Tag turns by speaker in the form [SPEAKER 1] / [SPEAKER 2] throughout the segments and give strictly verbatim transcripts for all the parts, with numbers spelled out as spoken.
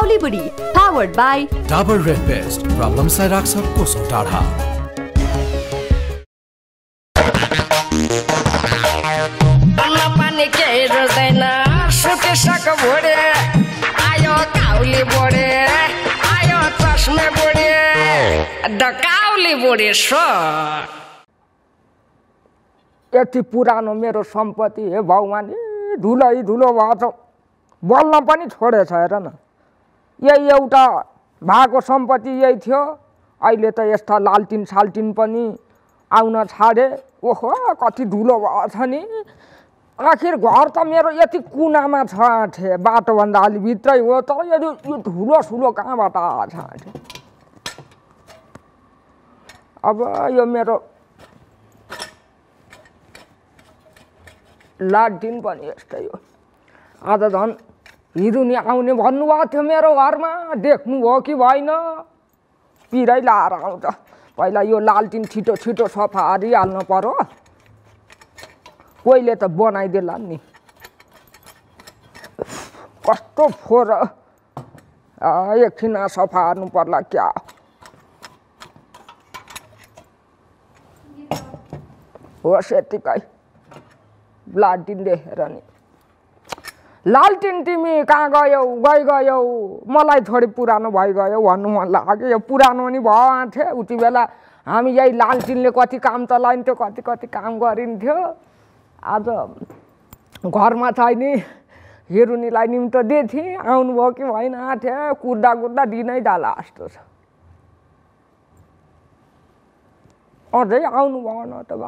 [SPEAKER 1] Kauli Budhi, powered by
[SPEAKER 2] Dabur Red Best, problem sai raksa koso tadha.
[SPEAKER 3] Allah pani ke rodaina, sute sak bode, ayo Kauli bode, ayo chashme bode, the Kauli bode sho.
[SPEAKER 4] यति पुरानो मेरो सम्पत्ति हे भगवान धुलै धुलो भएको छ बोल्न पनि छोडेछ हेर न यही एउटा भएको सम्पत्ति यही थियो अहिले त यस्ता लालटिन सालटिन पनि आउन छाडे ओहो कति धुलो भएछ नि आखिर घर त मेरो यति कुनामा छ आथे बाटो भन्दा अलि भित्रै हो तर यो धुलो सुलो कहाँबाट आछ आथे अब यो मेरो लालटिन पनि यस्तै हो आज झन् हिरुनी आउने भन्नुभएको थियो मेरो घरमा देख्नु हो कि भएन पिरै लाएर आउँछ पहिला यो लालटिन छिटो छिटो सफा हारिहाल्नु पर्यो कोहीले त बनाइदेला नि कस्तो फोहोर एकछिन सफा हार्नु पर्ला क्या होस् यतिकै लालटिन देखेर नि लालटिन तिमी कहाँ गयौ गइ गयौ मलाई थोरै पुरानो भइगयो भन्नु मन लाग्यो यो पुरानो नि भयो थिए उति बेला हामी यही लालटिनले कति काम चलाइन्थ्यो कति कति काम गरिन्थ्यो आज घरमा छैन हेरुनीलाई निम्तो दिएथि आउनुभयो कि भएन आथे कुर्दा कुर्दा दिनै जाला जस्तो छ अझै आउनु भएन त बा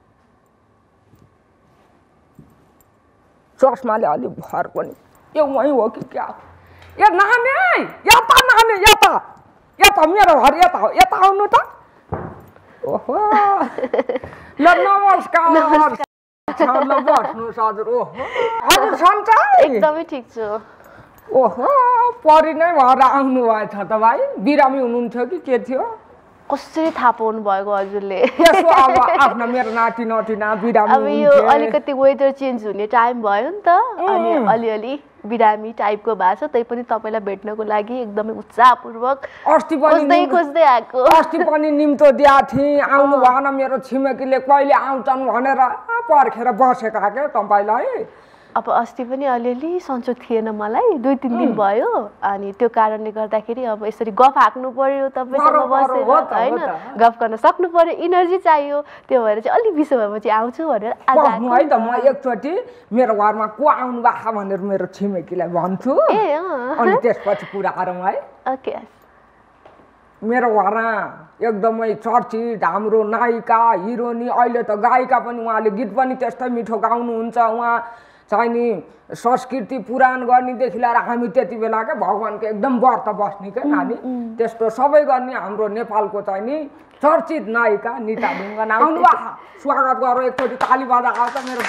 [SPEAKER 4] चस्माले अलि भर पनि यो वहीँ हो कि क्या ए नानी यता नानी यता यता मेरो घर यता हो यता आउनु त ओहो ल नमस्कार नमस्कार ल बस्नुहोस् हजुर ओहो हजुर सन्चै
[SPEAKER 5] एकदमै ठिक छु
[SPEAKER 4] ओहो परि नै भएर आउनु भएछ त भाइ बिरामी हुनुहुन्थ्यो कि के थियो
[SPEAKER 5] कसरी थाहा पाउनु भएको हजुरले
[SPEAKER 4] यसो अब आफ्नो मेरो नाति नातिना बिरामी
[SPEAKER 5] अब यो अलिकति वेदर चेन्ज हुने टाइम भयो नि त अनि अलिअलि बिरामी टाइपको भएको छ त्यही पनि तपाईलाई भेट्नको लागि एकदमै उत्साहपूर्वक
[SPEAKER 4] अस्ति पनि
[SPEAKER 5] खोज्दै आएको
[SPEAKER 4] अस्ति पनि निम्तो दिया थिए आउनु भएन मेरो छिमेकीले कहिले आउँछन् भनेर पर्खेर बसेका के तपाईलाई
[SPEAKER 5] अब अस्ति पनि अलिअलि सन्चो थिएन मलाई दुई तीन दिन भयो अनि त्यो कारणले गर्दाखेरि अब यसरी गफ हाँक्नु पर्यो तपाईसँग बसेर हैन गफ गर्न सक्नु पर्यो इनर्जी चाहियो त्यो भएर चाहिँ अलि बिसो भएपछि आउँछु भनेर आज
[SPEAKER 4] आएको है त म एकचोटि मेरो घरमा को आउनु भएको भनेर मेरो छिमेकीलाई भन्छु
[SPEAKER 5] ए
[SPEAKER 4] अनि त्यसपछि कुरा गरौँ है
[SPEAKER 5] ओके
[SPEAKER 4] मेरो घरमा एकदमै चर्चित हाम्रो नायिका हिरोनी अहिले त गायिका पनि उहाँले गीत पनि त्यस्तै मिठो गाउनुहुन्छ उहाँ चाहिँ नि संस्कृति पुराण गर्नेदेखि लिएर हामी त्यति बेला क्या भगवानको एकदम व्रत बस्ने क्या नानी त्यस्तो सबै गर्ने हाम्रो नेपालको चाहिँ नि चर्चित नायिका नीता ढुङ्गाना आउनु भएको स्वागत गरौँ एकचोटि ताली बजा आउँछ मेरो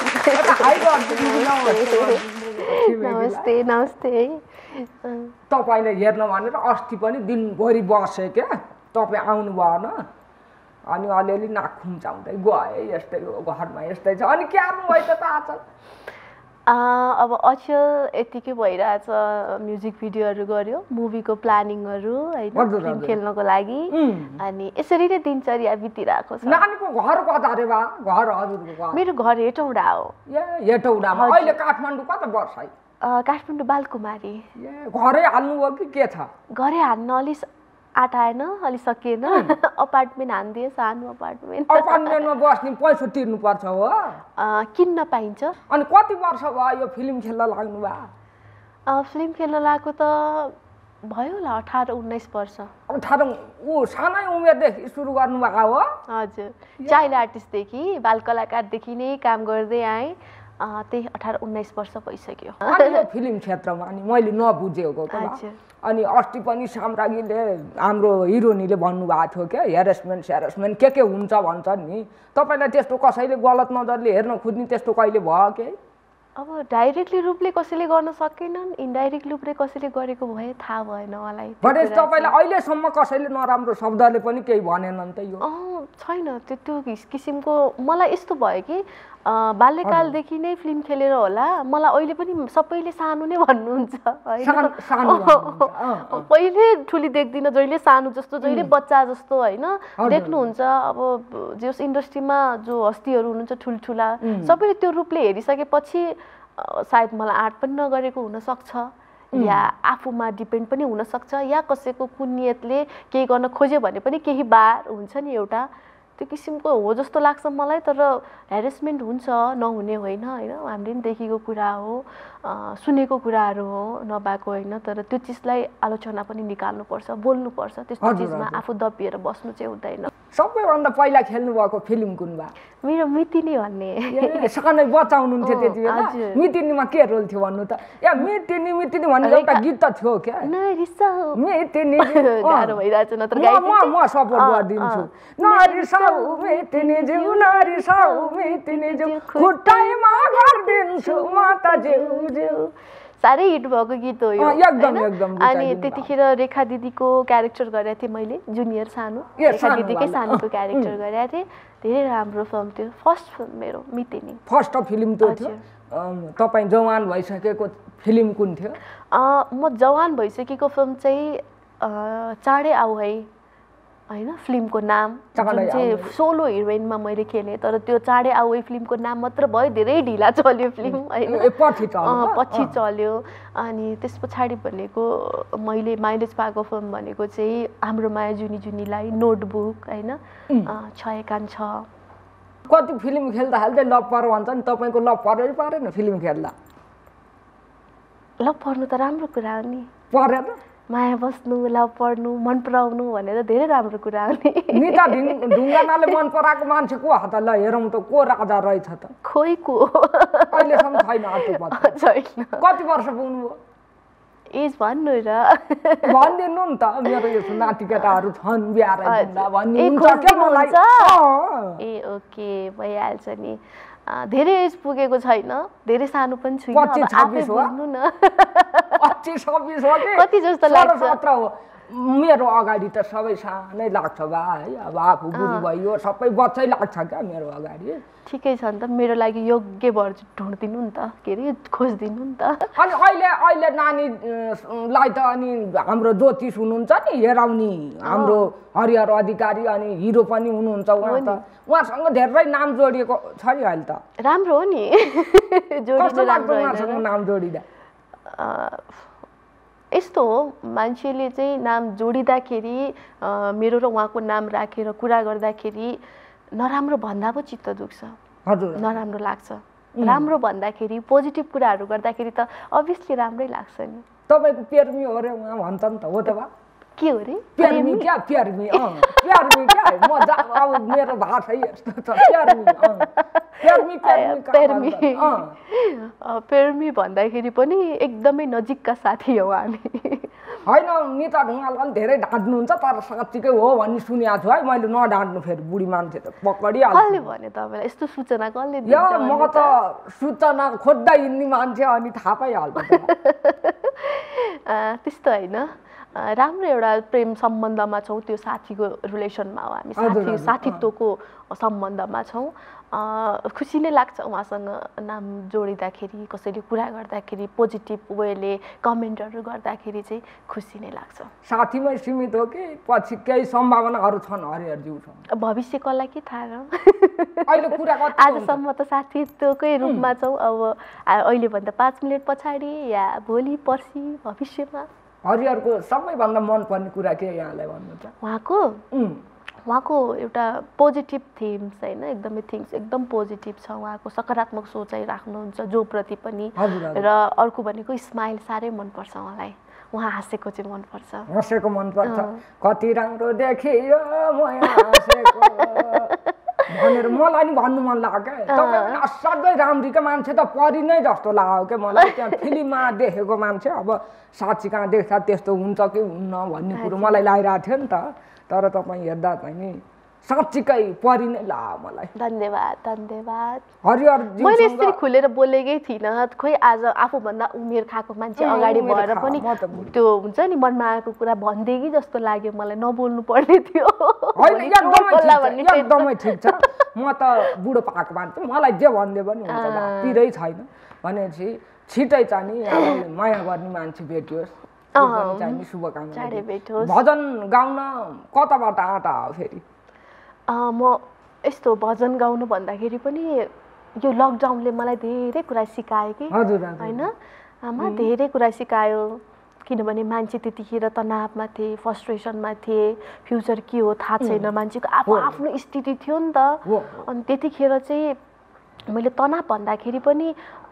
[SPEAKER 5] नमस्ते नमस्ते
[SPEAKER 4] तपाईँले हेर्न भनेर अस्ति पनि दिनभरि बसेँ क्या तपाईँ आउनु भएन अनि अलिअलि नाक खुम्चाउँदै गएँ यस्तै हो घरमा यस्तै छ अनि के आउनु भयो त आज
[SPEAKER 5] अब अचेल यतिकै भइरहेछ म्युजिक भिडियोहरू गर्यो मुभीको प्लानिङहरू होइन फिल्म खेल्नको लागि अनि यसरी नै दिनचर्या बितिरहेको छ
[SPEAKER 4] नानीको घर कता रे बा घर हजुरको घर
[SPEAKER 5] मेरो घर हेटौडा हो
[SPEAKER 4] ए हेटौडामा अहिले काठमाडौँ कता बस्छै
[SPEAKER 5] काठमाडौँ बालकुमारी
[SPEAKER 4] ए घरै हाल्नु हो कि के छ
[SPEAKER 5] घरै हाल्न अलि आँट आएन अलि सकिएन अपार्टमेन्ट हानिदिए सानो अपार्टमेन्ट
[SPEAKER 4] अपार्टमेन्टमा बस्ने पैसा तिर्नुपर्छ हो
[SPEAKER 5] किन्न पाइन्छ
[SPEAKER 4] अनि कति वर्ष भयो यो फिल्म खेल्न लाग्नु भयो
[SPEAKER 5] फिल्म खेल्न लागेको त भयो होला अठार उन्नाइस वर्ष
[SPEAKER 4] अठार ऊ सानै उमेरदेखि सुरु गर्नुभएको हो
[SPEAKER 5] हजुर चाइल्ड आर्टिस्टदेखि बाल कलाकारदेखि नै काम गर्दै आएँ त्यही अठार उन्नाइस वर्ष भइसक्यो
[SPEAKER 4] यो फिल्म क्षेत्रमा अनि मैले नबुझेको अनि अस्ति पनि साम्राज्ञीले हाम्रो हिरोनीले भन्नुभएको थियो क्या हेरेसमेन्ट सेरेसमेन्ट के के हुन्छ भन्छ नि तपाईँलाई त्यस्तो कसैले गलत नजरले हेर्न खोज्ने त्यस्तो कहिले भयो के
[SPEAKER 5] अब डाइरेक्टली रूपले कसैले गर्न सकेनन् इन्डाइरेक्ट रूपले कसैले गरेको भए थाहा भएन मलाई
[SPEAKER 4] भने तपाईँलाई अहिलेसम्म कसैले नराम्रो शब्दले पनि केही भनेनन् त यो
[SPEAKER 5] छैन त्यो त्यो किसिमको मलाई यस्तो भयो कि बाल्यकालदेखि नै फिल्म खेलेर होला मलाई अहिले पनि सबैले सानो नै भन्नुहुन्छ पहिले ठुली देख्दिनँ जहिले सानो जस्तो जहिले बच्चा जस्तो होइन देख्नुहुन्छ अब जस इन्डस्ट्रीमा जो हस्तीहरू हुनुहुन्छ ठुल्ठुला सबैले त्यो रूपले हेरिसकेपछि सायद मलाई आर्ट पनि नगरेको हुनसक्छ या आफूमा डिपेन्ड पनि हुनसक्छ या कसैको कुन नियतले केही गर्न खोज्यो भने पनि केही बार हुन्छ नि एउटा त्यो किसिमको हो जस्तो लाग्छ मलाई तर हेरेसमेन्ट हुन्छ नहुने होइन होइन हामीले पनि देखेको कुरा हो सुनेको कुराहरू हो नभएको होइन तर त्यो चिजलाई आलोचना पनि निकाल्नुपर्छ बोल्नुपर्छ त्यस्तो चिजमा आफू दबिएर बस्नु चाहिँ हुँदैन
[SPEAKER 4] सबैभन्दा पहिला खेल्नु भएको फिल्म कुन बा
[SPEAKER 5] मेरो मितिनी भन्ने
[SPEAKER 4] सानै बच्चा हुनुहुन्थ्यो त्यति बेला मितिनीमा के रोल थियो भन्नु त ए मितिनी मितिनी भन्ने एउटा गीत त थियो क्या
[SPEAKER 5] नरिसाऊ
[SPEAKER 4] मितिनी
[SPEAKER 5] गाह्रो भइरहेछ नत्र
[SPEAKER 4] गाई म म सपोर्ट गरिदिन्छु नरिसाऊ मितिनी जिउ नरिसाऊ मितिनी जिउ खुट्टाइमा गरिदिन्छु म त जिउ जिउ
[SPEAKER 5] साह्रै हिट भएको गीत हो यो
[SPEAKER 4] एकदम एकदम
[SPEAKER 5] अनि त्यतिखेर रेखा दिदीको क्यारेक्टर गरेको थिएँ मैले जुनियर सानो रेखा दिदीकै सानोको क्यारेक्टर गरेको थिएँ धेरै राम्रो फिल्म थियो फर्स्ट फिल्म मेरो मितिनी
[SPEAKER 4] फर्स्ट फिल्म त्यो थियो तपाईँ जवान भइसकेको फिल्म कुन थियो
[SPEAKER 5] म जवान भइसकेको फिल्म चाहिँ चाँडै आऊ है होइन फिल्मको नाम जुन चाहिँ सोलो हिरोइनमा मैले खेलेँ तर त्यो चाँडै आऊ है फिल्मको नाम मात्र भयो धेरै ढिला चल्यो फिल्म होइन पछि चल्यो अनि त्यस पछाडि भनेको मैले माइलेज पाएको फिल्म भनेको चाहिँ हाम्रो माया जुनी जुनीलाई नोटबुक होइन छ एकान छ
[SPEAKER 4] कति फिल्म खेल्दा खेल्दै लभ पर्यो भन्छ नि तपाईँको लभ परेर परेन फिल्म खेल्दा
[SPEAKER 5] लभ पर्नु त राम्रो कुरा हो नि
[SPEAKER 4] परेन
[SPEAKER 5] माया बस्नु लभ पढ्नु मन पराउनु भनेर धेरै राम्रो कुरा हो नि
[SPEAKER 4] निता ढुङ्गानाले मन पराएको मान्छे को हो त ल हेरौँ त को राजा रहेछ त
[SPEAKER 5] खोइ को
[SPEAKER 4] अहिलेसम्म छैन
[SPEAKER 5] छैन
[SPEAKER 4] कति वर्ष पुग्नुभयो
[SPEAKER 5] एज भन्नु र
[SPEAKER 4] भनिदिनु नि त मेरो यो नाति केटाहरू छन् बिहार भन्नुहुन्छ के मलाई
[SPEAKER 5] ए ओके भइहाल्छ नि धेरै एज पुगेको छैन धेरै सानो पनि छुइनँ
[SPEAKER 4] पच्चिस छब्बिस हो
[SPEAKER 5] न
[SPEAKER 4] पच्चिस छब्बिस हो कि
[SPEAKER 5] कति जस्तो लाग्छ
[SPEAKER 4] सत्र हो मेरो अगाडि त सबै सानै लाग्छ बा है अब आफू बुढी भयो सबै बच्चै लाग्छ क्या मेरो अगाडि
[SPEAKER 5] ठिकै छ नि त मेरो लागि योग्य वर ढुँडिदिनु नि त के अरे खोजिदिनु नि त
[SPEAKER 4] अनि अहिले अहिले नानीलाई त अनि हाम्रो ज्योतिष हुनुहुन्छ नि हेराउने हाम्रो हरिहर अधिकारी अनि हिरो पनि हुनुहुन्छ उहाँ त उहाँसँग धेरै नाम जोडिएको छ नि अहिले त
[SPEAKER 5] राम्रो हो नि
[SPEAKER 4] जोडिनु लाग्छ नाम जोडिँदा
[SPEAKER 5] यस्तो हो मान्छेले चाहिँ नाम जोडिँदाखेरि मेरो र उहाँको नाम राखेर कुरा गर्दाखेरि नराम्रो भन्दा पो चित्त दुख्छ
[SPEAKER 4] हजुर
[SPEAKER 5] नराम्रो लाग्छ राम्रो भन्दाखेरि पोजिटिभ कुराहरू गर्दाखेरि त अभियसली राम्रै लाग्छ नि
[SPEAKER 4] तपाईँको पेर्मी हो रे उहाँ भन्छ नि त हो त बा
[SPEAKER 5] के हो रे
[SPEAKER 4] पेर्मी क्या पेर्मी अँ पेर्मी क्या म अब मेरो भाषा यस्तो छ पेर्मी पेर्मी
[SPEAKER 5] पेर्मी पेर्मी भन्दाखेरि पनि एकदमै नजिकका साथी हौ हामी
[SPEAKER 4] होइन निता ढुङ्गालाई धेरै ढाँट्नुहुन्छ तर साँच्चीकै हो भन्ने सुनेको छु है मैले नढाँट्नु फेरि बुढी मान्छे त पक्रिहाल्छु
[SPEAKER 5] कसले भने तपाईँलाई यस्तो सूचना कसले
[SPEAKER 4] दिन्छ म त सूचना खोज्दै हिँड्ने मान्छे अनि थाहा पाइहाल्छ
[SPEAKER 5] त्यस्तो होइन राम्रो एउटा प्रेम सम्बन्धमा छौँ त्यो साथीको रिलेसनमा हो हामी साथी साथीत्वको सम्बन्धमा छौँ खुसी नै लाग्छ उहाँसँग नाम जोडिँदाखेरि कसैले कुरा गर्दाखेरि पोजिटिभ वेले कमेन्टहरू गर्दाखेरि चाहिँ खुसी नै लाग्छ
[SPEAKER 4] साथीमै सीमित हो कि पछि केही सम्भावनाहरू छन् हरिहरज्यूसँग
[SPEAKER 5] भविष्य कसलाई के थाहा र
[SPEAKER 4] अहिले कुरा
[SPEAKER 5] आजसम्म त साथीत्वकै रूपमा छौँ अब अहिलेभन्दा पाँच मिनट पछाडि या भोलि पर्सि भविष्यमा
[SPEAKER 4] हरिहरको सबैभन्दा मनपर्ने कुरा के यहाँलाई भन्नु त
[SPEAKER 5] उहाँको उहाँको एउटा पोजिटिभ थिम्स होइन एकदमै थिङ्स एकदम पोजिटिभ छ उहाँको सकारात्मक सोचाइ राख्नुहुन्छ जो प्रति पनि र अर्को भनेको स्माइल साह्रै मनपर्छ उहाँलाई उहाँ हाँसेको चाहिँ मनपर्छ
[SPEAKER 4] हाँसेको मनपर्छ कति राम्रो देखियो म हाँसेको भनेर मलाई नि भन्नु मन लाग्यो क्या तपाईँ असाध्यै राम्रीको मान्छे त परि नै जस्तो लाग्यो क्या मलाई त्यहाँ फिल्ममा देखेको मान्छे अब साँच्ची कहाँ देख्दा त्यस्तो हुन्छ कि हुन्न भन्ने कुरो मलाई लागिरहेको थियो नि त तर तपाईँ हेर्दा चाहिँ नि साँच्चीकै परि नै ला मलाई।
[SPEAKER 5] धन्यवाद धन्यवाद।
[SPEAKER 4] हरिहर
[SPEAKER 5] मैले यसरी खुलेर बोलेकै थिइनँ, खोइ आज आफूभन्दा उमेर खाएको मान्छे अगाडि भएर पनि त्यो हुन्छ नि मनमा आएको कुरा भनिदिए कि जस्तो लाग्यो मलाई, नबोल्नु पर्ने थियो।
[SPEAKER 4] एकदमै ठिक छ, म त बुढो पाएको मान्छे, मलाई जे भनिदियो पनि हुन्छ, तिरै छैन भनेपछि छिटै चाहिँ नि माया गर्ने मान्छे भेटियोस्, चाहिने शुभकामना। भजन गाउन कताबाट आँटा हो फेरि?
[SPEAKER 5] म यस्तो भजन गाउनु भन्दाखेरि पनि यो लकडाउनले मलाई धेरै कुरा सिकायो कि होइन, आमा धेरै कुरा सिकायो। किनभने मान्छे त्यतिखेर तनावमा थिए, फ्रस्ट्रेसनमा थिए, फ्युचर के हो थाहा छैन, मान्छेको आफू आफ्नो स्थिति थियो नि त। अनि त्यतिखेर चाहिँ मैले तनाव भन्दाखेरि पनि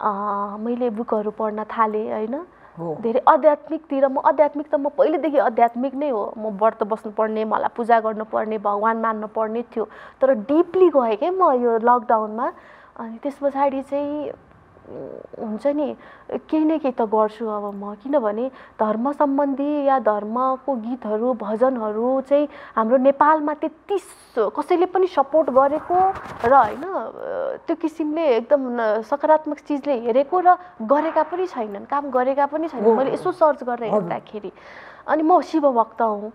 [SPEAKER 5] मैले बुकहरू पढ्न थालेँ होइन, धेरै आध्यात्मिकतिर। म आध्यात्मिक त म पहिलेदेखि आध्यात्मिक नै हो, म व्रत बस्नुपर्ने, मलाई पूजा गर्नुपर्ने, भगवान् मान्नु पर्ने थियो, तर डिपली गएँ क्या म यो लकडाउनमा। अनि त्यस पछाडि चाहिँ हुन्छ नि केही न केही त गर्छु अब म, किनभने धर्म सम्बन्धी या धर्मको गीतहरू भजनहरू चाहिँ हाम्रो नेपालमा त्यति कसैले पनि सपोर्ट गरेको र होइन त्यो किसिमले एकदम सकारात्मक चिजले हेरेको र गरेका पनि छैनन्, काम गरेका पनि छैनन्। मैले यसो सर्च गरेर हेर्दाखेरि अनि म शिव भक्त हुँ,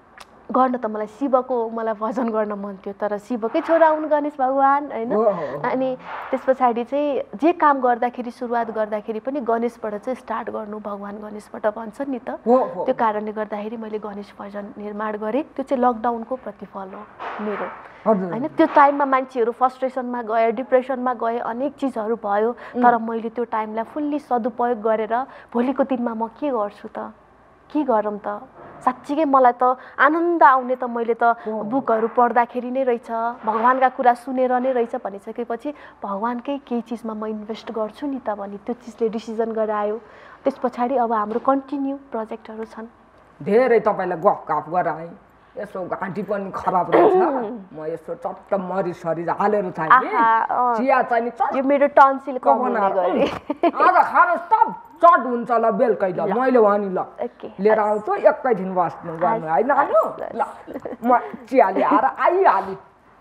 [SPEAKER 5] गर्न त मलाई शिवको मलाई भजन गर्न मन थियो, तर शिवकै छोरा हुन् गणेश भगवान् होइन। अनि त्यस पछाडि चाहिँ जे काम गर्दाखेरि सुरुवात गर्दाखेरि पनि गणेशबाट चाहिँ स्टार्ट गर्नु, भगवान् गणेशबाट भन्छन् नि त, त्यो कारणले गर्दाखेरि मैले गणेश भजन निर्माण गरेँ। त्यो चाहिँ लकडाउनको प्रतिफल हो मेरो होइन। त्यो टाइममा मान्छेहरू फ्रस्ट्रेसनमा गए, डिप्रेसनमा गए, अनेक चिजहरू भयो, तर मैले त्यो टाइमलाई फुल्ली सदुपयोग गरेर भोलिको दिनमा म के गर्छु त, के गरौँ त, साँच्चीकै मलाई त आनन्द आउने त मैले त बुकहरू पढ्दाखेरि नै रहेछ, भगवान्का कुरा सुनेर नै रहेछ भनिसकेपछि भगवान्कै केही चिजमा म इन्भेस्ट गर्छु नि त भने त्यो चिजले डिसिजन गरायो। त्यस पछाडि अब हाम्रो कन्टिन्यू प्रोजेक्टहरू छन्।
[SPEAKER 4] धेरै तपाईँलाई गफ गफ गराएँ, यसो घाँटी पनि खराब रहेछ, म यसो चट्ट मरिसरी हालेर चाहिँ चिया चाहिँ
[SPEAKER 5] यो मेरो टन्सिल कमाउने गरे
[SPEAKER 4] आज खानुहोस् त चट हुन्छ ल बेलुकै ल मैले भने ल लिएर आउँछु एकैछिन बस्नु गर्नु होइन खानु ल म चिया ल्याएर आइहालेँ।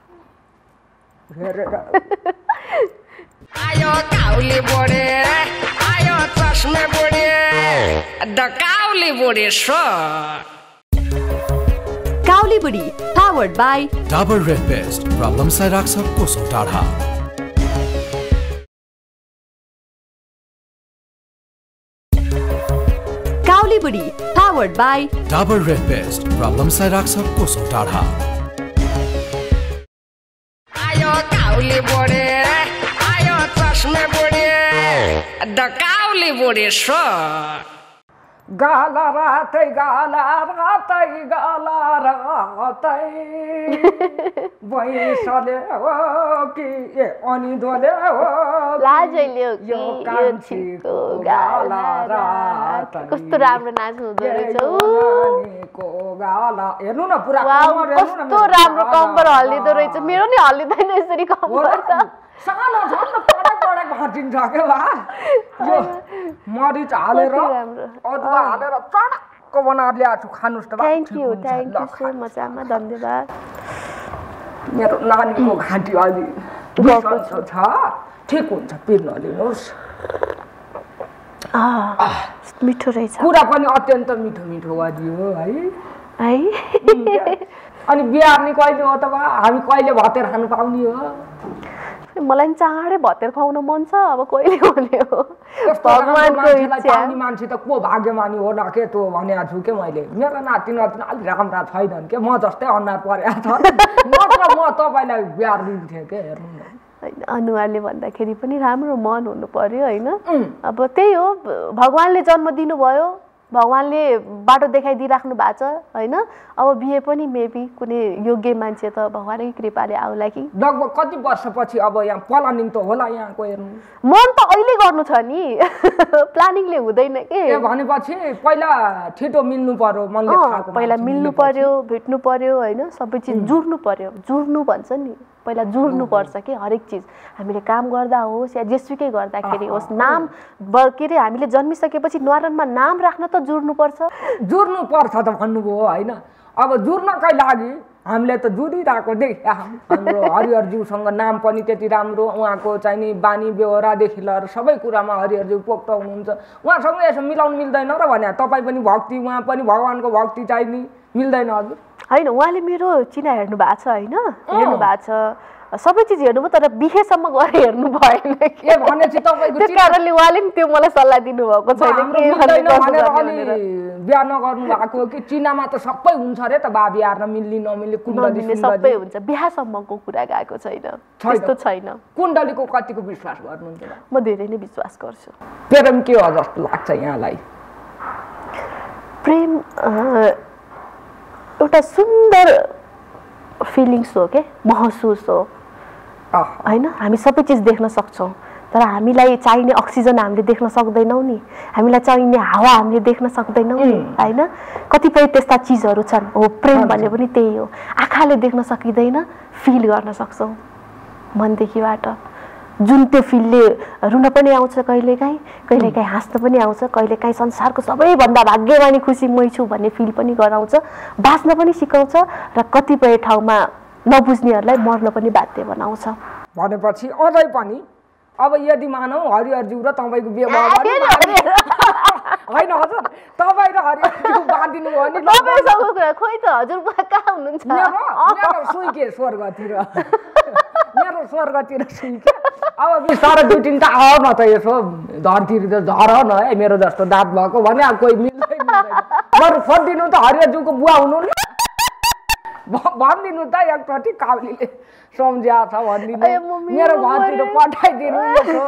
[SPEAKER 3] आयो काउली बोडे आयो चस्मे बोडे द काउली बोडे सो
[SPEAKER 1] काउली बुढी powered by
[SPEAKER 2] Dabur Red Best प्रब्लमलाई राख्छ कोसो टाढा।
[SPEAKER 1] काउली बुढी powered by
[SPEAKER 2] Dabur Red Best प्रब्लमलाई राख्छ कोसो टाढा।
[SPEAKER 3] आयो काउली बोडे आयो चस्मे बोडे द काउली बोडे सो
[SPEAKER 4] गाला रातै गाला रातै गाला रातै भैँसले हो कि ए अनि दोले हो
[SPEAKER 5] लाजैले हो कि यो छिको गाला रातै। कस्तो राम्रो नाच्नु हुँदो रहेछ
[SPEAKER 4] को गाला हेर्नु न पुरा
[SPEAKER 5] कम्बर हेर्नु न कस्तो राम्रो कम्बर हल्लिदो रहेछ। मेरो नि हल्लिदैन यसरी कम्बर त
[SPEAKER 4] सानो छ नि पडक पडक भाँचिन्छ के भा यो मरिच हालेर अदुवा हालेर चटक्क बनाएर ल्याएको छु खानुस् त।
[SPEAKER 5] Thank you thank you so much आमा धन्यवाद।
[SPEAKER 4] मेरो नानीको घाँटी अलि बिसन्चो छ ठिक हुन्छ पिर नलिनुहोस्।
[SPEAKER 5] मिठो रहेछ
[SPEAKER 4] कुरा पनि अत्यन्त मिठो मिठो गरियो है
[SPEAKER 5] है।
[SPEAKER 4] अनि बिहार्ने कहिले हो त बा हामी कहिले भतेर खानु पाउने हो?
[SPEAKER 5] मलाई चाँडै भतेर खुवाउन मन छ, अब कहिले हुने हो भगवानको इच्छा।
[SPEAKER 4] मान्छे त को भाग्यमानी हो न के त्यो भनेको छु के मैले। मेरो नाति नातिनी अलिक राम्रा छैनन् के, म जस्तै अनुहार परेको छ नत्र म तपाईँलाई बिहार दिन्थेँ के। हेर्नु न
[SPEAKER 5] होइन अनुहारले भन्दाखेरि पनि राम्रो मन हुनु पर्यो होइन। अब त्यही हो भगवान्ले जन्म दिनुभयो, भगवान्ले बाटो देखाइदिइराख्नु भएको छ होइन। अब बिहे पनि मेबी कुनै योग्य मान्छे त भगवानकै कृपाले आउला कि।
[SPEAKER 4] लगभग कति वर्षपछि अब यहाँ प्लानिङ त होला यहाँको? हेर्नु
[SPEAKER 5] मन त अहिले गर्नु छ नि प्लानिङले हुँदैन के।
[SPEAKER 4] भनेपछि पहिला छिटो मिल्नु पर्यो, मनले खाएको
[SPEAKER 5] पहिला मिल्नु पर्यो, भेट्नु पर्यो होइन, सबै चिज जुड्नु पर्यो। जुड्नु भन्छ नि पहिला जुड्नु पर्छ कि हरेक चिज हामीले काम गर्दा होस् या जेसुकै गर्दाखेरि होस्। नाम के अरे हामीले जन्मिसकेपछि न्वारानमा नाम राख्न त जुड्नु पर्छ।
[SPEAKER 4] जुड्नु पर्छ त भन्नुभयो होइन। अब जुड्नकै लागि हामीले त जुरिरहेको देखा हाम्रो हरिहरज्यूसँग नाम पनि त्यति राम्रो उहाँको चाहिँ नि बानी व्यवहारदेखि लिएर सबै कुरामा हरिहरज्यू पोख्त हुनुहुन्छ उहाँसँग यसो मिलाउनु मिल्दैन र भने तपाईँ पनि भक्ति उहाँ पनि भगवान्को भक्ति चाहिँ नि मिल्दैन हजुर
[SPEAKER 5] होइन उहाँले मेरो चिना हेर्नु भएको छ होइन हेर्नु भएको छ सबै चिज हेर्नुभयो तर बिहेसम्म गएर हेर्नु भएन
[SPEAKER 4] के भनेपछि तपाईँको
[SPEAKER 5] त्यो कारणले उहाँले नि त्यो मलाई सल्लाह दिनुभएको छैन
[SPEAKER 4] बिहा नगर्नु भएको कि चिनामा त सबै हुन्छ अरे त बा बिहार्न मिल्ने नमिल्ने कुण्डली
[SPEAKER 5] सबै हुन्छ बिहासम्मको कुरा गएको छैन त्यस्तो छैन
[SPEAKER 4] कुण्डलीको कतिको विश्वास गर्नुहुन्छ
[SPEAKER 5] म धेरै नै विश्वास गर्छु
[SPEAKER 4] प्रेम के हो जस्तो लाग्छ यहाँलाई
[SPEAKER 5] प्रेम एउटा सुन्दर फिलिङ्स हो के महसुस हो होइन हामी सबै चिज देख्न सक्छौँ तर हामीलाई चाहिने अक्सिजन हामीले देख्न सक्दैनौँ नि हामीलाई चाहिने हावा हामीले देख्न सक्दैनौँ नि होइन कतिपय त्यस्ता चिजहरू छन् हो प्रेम भने पनि त्यही हो आँखाले देख्न सकिँदैन फिल गर्न सक्छौँ मनदेखिबाट जुन त्यो फिलले रुन पनि आउँछ कहिलेकाहीँ कहिलेकाहीँ हाँस्न पनि आउँछ कहिलेकाहीँ संसारको सबैभन्दा भाग्यमानी खुसी मै छु भन्ने फिल पनि गराउँछ बाँच्न पनि सिकाउँछ र कतिपय ठाउँमा नबुझ्नेहरूलाई मर्न पनि बाध्य बनाउँछ
[SPEAKER 4] भनेपछि अझै पनि अब यदि मानौ हरिहरज्यू र तपाईँको व्यवहार होइन हजुर तपाईँ र हरिहरज्यू बाँधिनु हो नि
[SPEAKER 5] खोइ त हजुर कहाँ हुनुहुन्छ
[SPEAKER 4] सुइके स्वर्गतिर मेरो स्वर्गतिर सुइके अब बिस्तारै दुई तिनवटा आऊ न त यसो धरतिर त झर न है मेरो जस्तो दाँत भएको भने अब कोही मिल्दै मिल्दैन बरु फर्दिनु त हरिहरज्यूको बुवा हुनु न भनिदिनु त एकचोटि काउलीले सम्झ्या छ भनिदिनु मेरो घरतिर पठाइदिनु यसो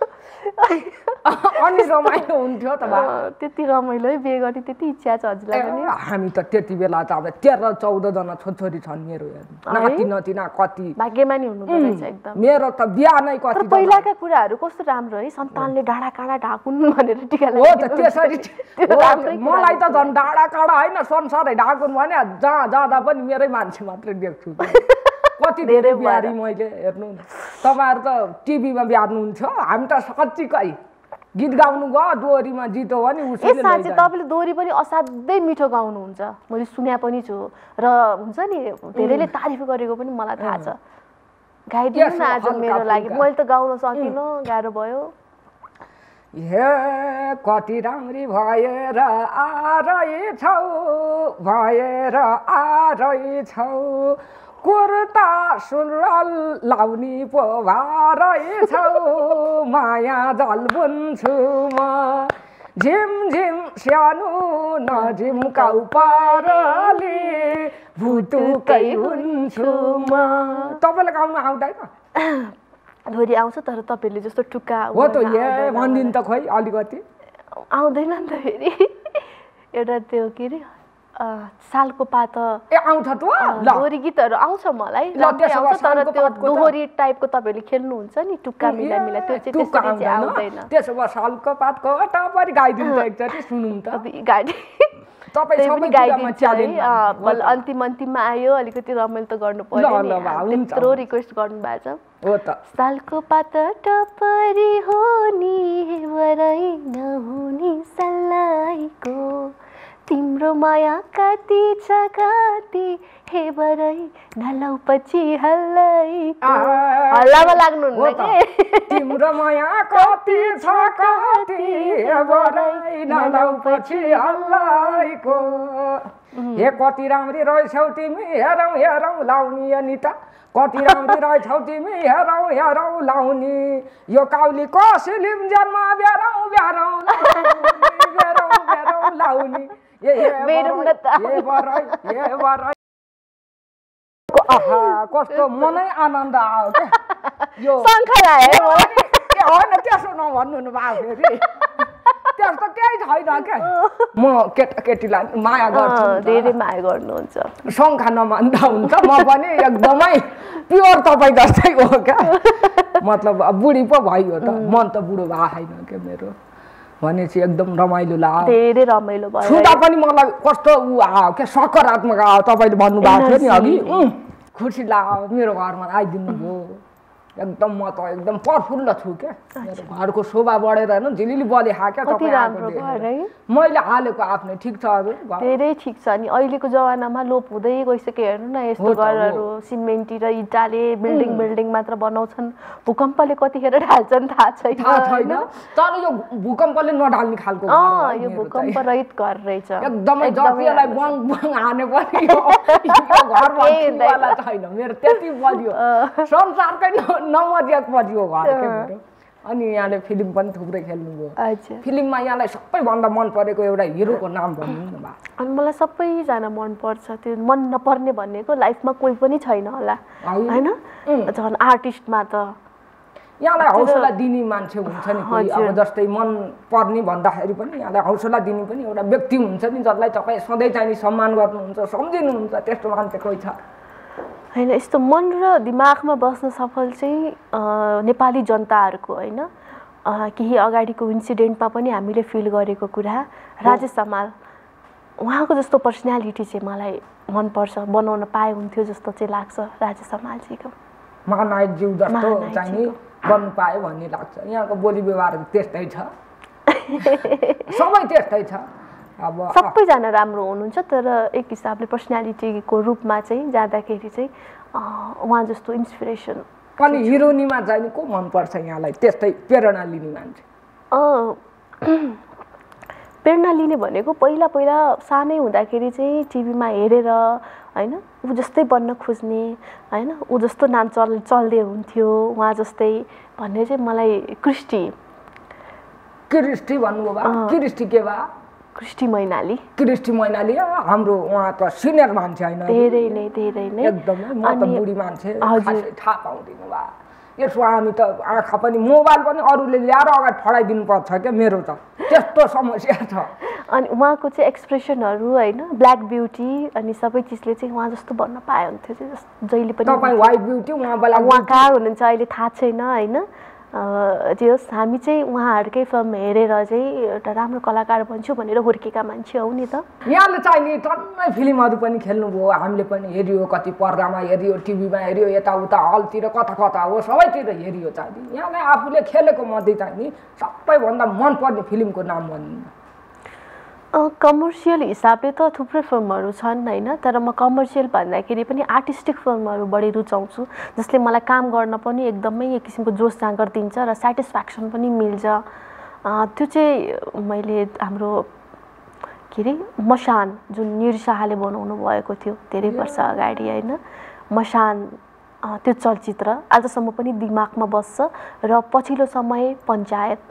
[SPEAKER 4] अनि रमाइलो हुन्थ्यो त
[SPEAKER 5] त्यति रमाइलो है बिहे गर्ने त्यति इच्छा छ हजुरलाई पनि
[SPEAKER 4] हामी त त्यति बेला त अब तेह्र चौधजना छोरी छन् मेरो नाति नतिना कति
[SPEAKER 5] भाग्यमानी हुनु रहेछ एकदम
[SPEAKER 4] मेरो त बिहा नै कति
[SPEAKER 5] पहिलाका कुराहरू कस्तो राम्रो है सन्तानले डाँडा काँडा ढाकुन् भनेर टिका
[SPEAKER 4] हो त त्यसरी मलाई त झन् डाँडा काँडा होइन संसारै ढाकुन् भने जहाँ जाँदा पनि मेरै मान्छे मात्रै देख्छु कति धेरै बिहारी मैले हेर्नु तपाईँहरू त टिभीमा बिहार्नुहुन्थ्यो हामी त साँच्चीकै गीत गाउनु गयो दोहोरीमा जितो भने
[SPEAKER 5] उसले साँच्चै तपाईँले दोहोरी पनि असाध्यै मिठो गाउनुहुन्छ मैले सुने पनि छु र हुन्छ नि धेरैले तारिफ गरेको पनि मलाई थाहा छ गाइदिनु न आज मेरो लागि मैले त गाउन सकिनँ गाह्रो भयो
[SPEAKER 4] हे कति राम्री भएर आरहेछौ भएर आरहेछौ कुर्ता सुरुवाल लाउनी पो भएछौ माया जल बुन्छु म झिम झिम सानो नझिम्काउ पारले भुतुकै हुन्छु म तपाईँलाई गाउनु आउँदैन
[SPEAKER 5] धोरी आउँछ तर तपाईँले जस्तो टुक्का
[SPEAKER 4] हो त ए भनिदिनु त खोइ अलिकति
[SPEAKER 5] आउँदैन नि त फेरि एउटा त्यो के अरे सालको पात
[SPEAKER 4] ए आउँछ त
[SPEAKER 5] दोहोरी गीतहरू आउँछ मलाई आउँछ तर त्यो दोहोरी टाइपको तपाईँले खेल्नुहुन्छ नि टुक्का मिला मिला त्यो चाहिँ त्यसरी चाहिँ आउँदैन
[SPEAKER 4] त्यसो भए सालको पातको टापरी गाइदिनु त एकचोटि सुनौँ त
[SPEAKER 5] गाडी
[SPEAKER 4] तपाईँ सबै
[SPEAKER 5] गाइदिन्छ है बल अन्तिम अन्तिममा आयो अलिकति रमाइलो त गर्नु पर्यो नि त्यत्रो रिक्वेस्ट गर्नु भएको छ
[SPEAKER 4] हो त
[SPEAKER 5] सालको पात टपरी हो नि वरै नहुने सल्लाइको तिम्रो माया कति छ कति हे बरै नलौ पछि हल्लाइको हल्लामा लाग्नु हुन्न के
[SPEAKER 4] तिम्रो माया कति छ कति हे बरै नलौ पछि हल्लाइको हे कति राम्री रहेछौ तिमी हेरौ हेरौ लाउनी अनिता कति राम्री रहेछौ तिमी हेरौ हेरौ लाउनी यो काउलीको सिलिम जन्म बेरौ बेरौ बेरौ बेरौ लाउनी कस्तो मनै आनन्द आयो क्या यो होइन त्यसो नभन्नु भएको फेरि त्यस्तो केही छैन क्या म केटाकेटीलाई माया गर्छु
[SPEAKER 5] धेरै माया गर्नुहुन्छ
[SPEAKER 4] शङ्खा नमान्दा हुन्छ म पनि एकदमै प्योर तपाईँ जस्तै हो क्या मतलब बुढी पो भयो त मन त बुढो भएको छैन क्या मेरो भनेपछि एकदम रमाइलो लाग्यो
[SPEAKER 5] धेरै रमाइलो भयो
[SPEAKER 4] सुन्दा पनि मलाई कस्तो उ आयो क्या सकारात्मक आयो तपाईँले भन्नुभएको थियो नि अघि खुसी लाग्यो मेरो घरमा आइदिनु भयो एकदम म त एकदम प्रफुल्ल छु क्या मेरो घरको शोभा बढेर हैन झिलिली बले खाक्या
[SPEAKER 5] कति राम्रो घर है
[SPEAKER 4] मैले हालेको आफ्नै ठिक छ हजुर
[SPEAKER 5] धेरै ठिक छ अनि अहिलेको जमानामा लोप हुँदै गइसक्यो हेर्नु न यस्तो घरहरू सिमेन्टी र इटाले बिल्डिङ बिल्डिङ मात्र बनाउँछन् भूकम्पले कतिखेर ढाल्छन् थाहा छैन
[SPEAKER 4] थाहा छैन तर यो भूकम्पले नढाल्ने खालको घर
[SPEAKER 5] हो यो भूकम्प रहित घर रहेछ
[SPEAKER 4] एकदमै जतिलाई बङ बङ हाने पनि यो घर भन्नेवाला छैन मेरो त्यति बलियो संसारकै नमजियाक बलियो घर के मेरो अनि यहाँले फिल्म पनि थुप्रै खेल्नुभयो
[SPEAKER 5] अच्छा
[SPEAKER 4] फिल्ममा यहाँलाई सबैभन्दा मन परेको एउटा हिरोको नाम भन्नु न बा
[SPEAKER 5] अनि मलाई सबैजना मन पर्छ त्यो मन नपर्ने भन्नेको लाइफमा कोही पनि छैन होला हैन झन् आर्टिस्टमा त
[SPEAKER 4] यहाँलाई हौसला दिने मान्छे हुन्छ नि कोही अब जस्तै मन पर्ने भन्दाखेरि पनि यहाँलाई हौसला दिने पनि एउटा व्यक्ति हुन्छ नि जसलाई तपाईँ सधैँ चाहिँ सम्मान गर्नुहुन्छ सम्झिनुहुन्छ त्यस्तो मान्छे कोही छ
[SPEAKER 5] हैन यस्तो मन र दिमागमा बस्न सफल चाहिँ नेपाली जनताहरूको हैन केही अगाडिको इन्सिडेन्टमा पनि हामीले फिल गरेको कुरा राजेश हमाल उहाँको जस्तो पर्सनालिटी चाहिँ मलाई मनपर्छ बनाउन पाए हुन्थ्यो जस्तो चाहिँ लाग्छ राजेश हमालजीको
[SPEAKER 4] महानायक ज्यू जस्तो चाहिँ गर्नु पायो भन्ने लाग्छ यहाँको बोली व्यवहार त्यस्तै छ सबै त्यस्तै छ अब
[SPEAKER 5] सबैजना राम्रो हुनुहुन्छ तर एक हिसाबले पर्सनालिटीको रूपमा चाहिँ जाँदाखेरि चाहिँ उहाँ जस्तो इन्सपिरेसन
[SPEAKER 4] अनि हिरोनीमा चाहिँ को मनपर्छ यहाँलाई त्यस्तै प्रेरणा लिने मान्छे
[SPEAKER 5] प्रेरणा लिने भनेको पहिला पहिला सानै हुँदाखेरि चाहिँ टिभीमा हेरेर हैन ऊ जस्तै बन्न खोज्ने हैन ऊ जस्तो नाम चल चल्दै हुन्थ्यो उहाँ जस्तै भन्ने चाहिँ मलाई क्रिस्टी
[SPEAKER 4] क्रिस्टी भन्नुभयो क्रिस्टी के भा
[SPEAKER 5] क्रिस्टी मैनाली
[SPEAKER 4] क्रिस्टी मैनाली हाम्रो उहाँ त सिनियर मान्छे हैन
[SPEAKER 5] धेरै नै धेरै नै
[SPEAKER 4] एकदमै म त बुढी मान्छे खासै थाहा पाउँदिनु भा यसो हामी त आँखा पनि मोबाइल पनि अरूले ल्याएर अगाडि फडाइदिनु पर्छ क्या मेरो त त्यस्तो समस्या छ
[SPEAKER 5] अनि उहाँको चाहिँ एक्सप्रेसनहरू हैन ब्ल्याक ब्युटी अनि सबै चिजले चाहिँ उहाँ जस्तो भन्न पाए हुन्थ्यो चाहिँ जहिले पनि
[SPEAKER 4] तपाईँ व्हाइट ब्युटी उहाँ बेला
[SPEAKER 5] उहाँ कहाँ हुनुहुन्छ अहिले थाहा छैन हैन जे होस् हामी चाहिँ उहाँहरूकै फिल्म हेरेर चाहिँ एउटा राम्रो कलाकार बन्छु भनेर हुर्केका मान्छे हौ नि त
[SPEAKER 4] यहाँले चाहिने टन्नै फिल्महरू पनि खेल्नुभयो हामीले पनि हेरियो कति पर्दामा हेरियो टिभीमा हेरियो यताउता हलतिर कता कता हो सबैतिर हेरियो चाहिने यहाँलाई आफूले खेलेको मध्ये चाहिने सबैभन्दा मनपर्ने फिल्मको नाम भन्नु
[SPEAKER 5] कमर्सियल हिसाबले त थुप्रै फिल्महरू छन् हैन तर म कमर्सियल भन्दाखेरि पनि आर्टिस्टिक फिल्महरू बढी रुचाउँछु जसले मलाई काम गर्न पनि एकदमै एक किसिमको जोस जाँगर दिन्छ र सेटिस्फ्याक्सन पनि मिल्छ त्यो चाहिँ मैले हाम्रो के अरे मशान जुन निर शाहले बनाउनु भएको थियो धेरै वर्ष अगाडि हैन मशान त्यो चलचित्र आजसम्म पनि दिमागमा बस्छ र पछिल्लो समय पञ्चायत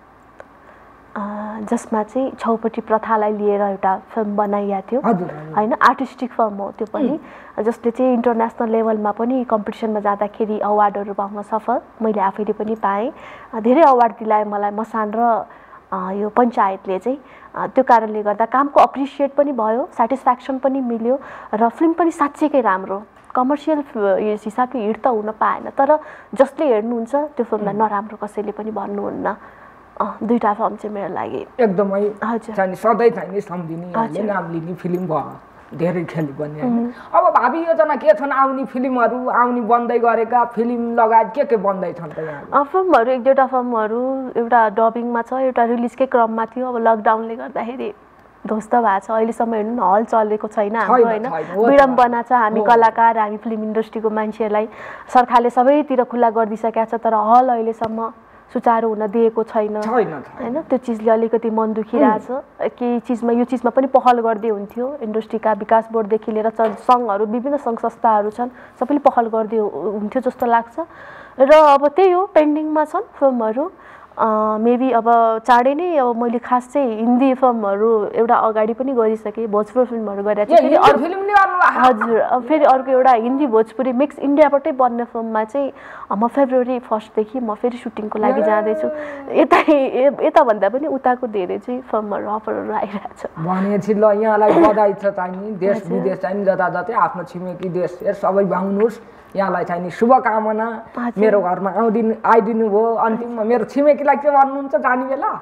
[SPEAKER 5] जसमा चाहिँ छौपटी प्रथालाई लिएर एउटा फिल्म बनाइएको थियो हैन आर्टिस्टिक फिल्म हो त्यो पनि जसले चाहिँ इन्टरनेसनल लेभलमा पनि कम्पिटिसनमा जाँदाखेरि अवार्डहरू पाउन सफल मैले आफैले पनि पाएँ धेरै अवार्ड दिलाए मलाई मसान र यो पञ्चायतले चाहिँ त्यो कारणले गर्दा कामको अप्रिसिएट पनि भयो सेटिस्फ्याक्सन पनि मिल्यो र फिल्म पनि साँच्चैकै राम्रो कमर्सियल हिसाबले हिट त हुन पाएन तर जसले हेर्नुहुन्छ त्यो फिल्मलाई नराम्रो कसैले पनि भन्नुहुन्न दुईटा फिल्म चाहिँ मेरो लागि
[SPEAKER 4] एकदमै चाहिने सधैँ चाहिने सम्झिने नाम लिने फिल्म भयो धेरै खेल्नु पनि अब भावी योजना के छन् आउने फिल्महरू आउने बन्दै गरेका फिल्म लगायत के के बन्दैछन् त यहाँ
[SPEAKER 5] फिल्महरू एक दुईवटा फिल्महरू एउटा डबिङमा छ एउटा रिलिजकै क्रममा थियो अब लकडाउनले गर्दाखेरि ध्वस्त भएको छ अहिलेसम्म हेर्नु न हल चलेको छैन हाम्रो होइन विडम्बना छ हामी कलाकार हामी फिल्म इन्डस्ट्रीको मान्छेहरूलाई सरकारले सबैतिर खुल्ला गरिदिइसकेको छ तर हल अहिलेसम्म सुचारू हुन दिएको छैन हैन त्यो चिजले अलिकति मन दुखिरहेछ केही चिजमा यो चिजमा पनि पहल गर्दै हुन्थ्यो इन्डस्ट्रीका विकास बोर्डदेखि लिएर सङ्घहरू विभिन्न सङ्घ संस्थाहरू छन् सबैले पहल गर्दै हुन्थ्यो जस्तो लाग्छ र अब त्यही हो पेन्डिङमा छन् फिल्महरू मेबी अब चाँडै नै अब मैले खास चाहिँ हिन्दी फिल्महरू एउटा अगाडि पनि गरिसकेँ भोजपुरी फिल्महरू गरेर चाहिँ फेरि अरू फिल्म हजुर अब फेरि अर्को एउटा हिन्दी भोजपुरी मिक्स इन्डियाबाटै बन्ने फिल्ममा चाहिँ म फेब्रुअरी फर्स्टदेखि म फेरि सुटिङको लागि जाँदैछु यता यताभन्दा पनि उताको धेरै चाहिँ फिल्महरू अफरहरू आइरहेको छ
[SPEAKER 4] भनेपछि ल यहाँलाई बधाई छ चाहिने देश विदेश चाहिँ जताजतै आफ्नो छिमेकी देश सबै भ्याउनुहोस् यहाँलाई चाहिने शुभकामना मेरो घरमा आइदिनु आइदिनु भयो अन्तिममा मेरो छिमेकीलाई के भन्नुहुन्छ जाने बेला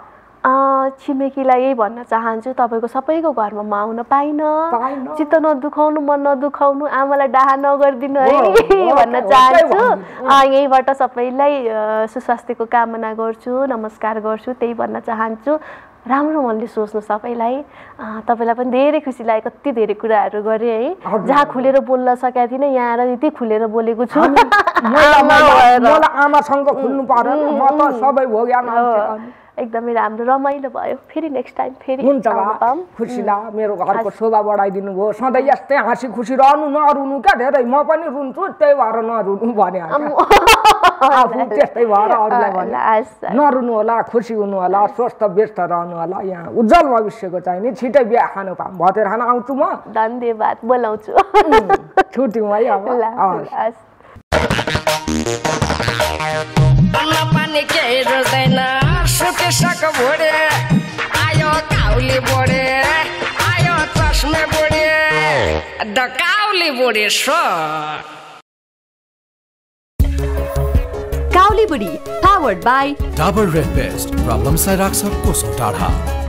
[SPEAKER 5] छिमेकीलाई यही भन्न चाहन्छु तपाईँको सबैको घरमा म आउन पाइनँ चित्त नदुखाउनु मन नदुखाउनु आमालाई डाहा नगरिदिनु है भन्न चाहन्छु यहीँबाट सबैलाई सुस्वास्थ्यको कामना गर्छु नमस्कार गर्छु त्यही भन्न चाहन्छु राम्रो मनले सोच्नु सबैलाई तपाईँलाई पनि धेरै खुसी लाग्यो कति धेरै कुराहरू गरेँ है जहाँ खुलेर बोल्न सकेको थिइनँ यहाँ आएर यति खुलेर बोलेको छु
[SPEAKER 4] आमासँग खुल्नु पर्यो म त सबै भोग्या
[SPEAKER 5] एकदमै राम्रो रमाइलो भयो फेरि नेक्स्ट टाइम फेरि
[SPEAKER 4] हुन्छ खुसी ला मेरो घरको शोभा बढाइदिनु भयो सधैँ यस्तै हाँसी खुसी रहनु नरुनु क्या धेरै म पनि रुन्छु त्यही भएर नरुनु भने आफू त्यस्तै भएर अरूलाई भने नरुनु होला खुसी हुनु होला स्वस्थ व्यस्त रहनु होला यहाँ उज्जवल भविष्यको चाहिँ नि छिटै बिहा खानु पाऊँ भतेर खान आउँछु म
[SPEAKER 5] धन्यवाद बोलाउँछु
[SPEAKER 4] छुट्यौँ है अब
[SPEAKER 3] पानी केही रुच्दैन सुतिसक बुढे आयो काउली बुढे आयो चस्मे बुढे द काउली बुढी सो
[SPEAKER 1] Kauli Budhi, powered by
[SPEAKER 2] Dabur Red Best, प्रब्लमलाई राख्छ कोसो टाढा